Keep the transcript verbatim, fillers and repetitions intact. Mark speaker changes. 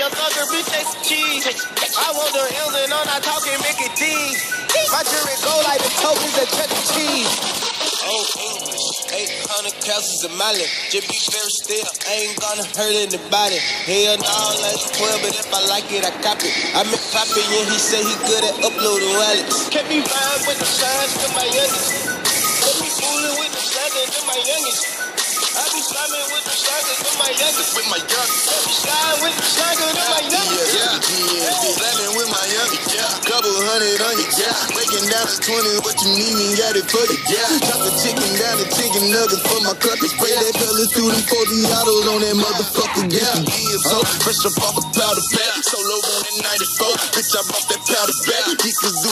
Speaker 1: young thugger, bitch, taste some cheese. I want the M's and I'm not talking Mickey D's. My jury go like the tokens at Chuck E. Cheese. Oh, English, eight hundred calories in my lip. Just be very still, I ain't gonna hurt anybody. Hell no, like twelve, but if I like it, I copy it. I met Poppy and he said he good at uploading wallets. Kept me riding with the signs to my youngest. Kept me fooling with the sliders to my youngest. I be slamming with the sliders to my youngest. With my youngest. I be sliding with the sliders to my youngest. Yeah, yeah, yeah. Slamming with my youngest. Yeah. Couple hundred on you. Yeah. Breaking down to twenty, what you need, we got it for you. Yeah. Chop the chicken down to chicken nuggets for my cup. Spray that color through them forty autos on that motherfucker. Yeah. Yeah. So fresh up off the powder bag. Solo on that ninety-four. Bitch, I bought that powder bag.